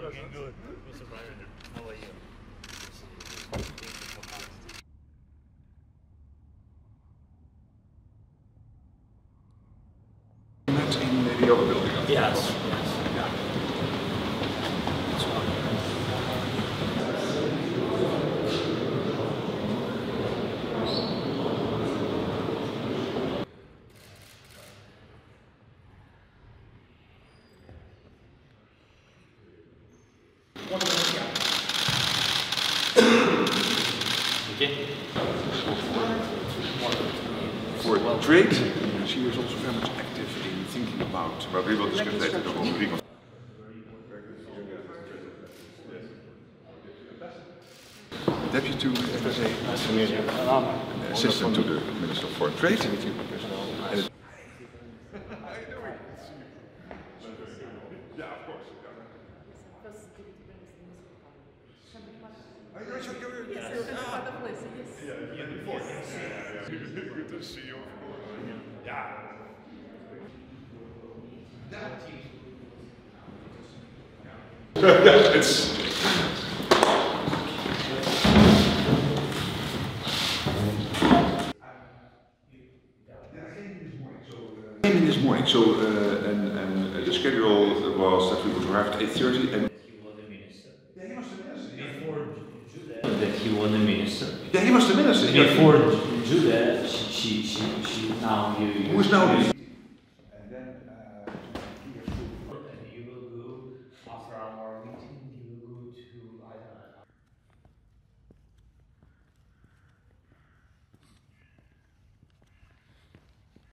Looking good, Mr. Byron. How are you? Thank you for coming. In the other building? Yes. Okay. For trade, she is also very much active in thinking about, but we will discuss later the whole agreement. Deputy Assistant to the Minister of Foreign Trade. Yeah, of course. Good to see you, of course. Yeah. It's. I came in this morning, so the schedule was that we would arrive at 8:30 and. That he was the minister. Yeah, he was the minister. Before Judah, she now. Who is now the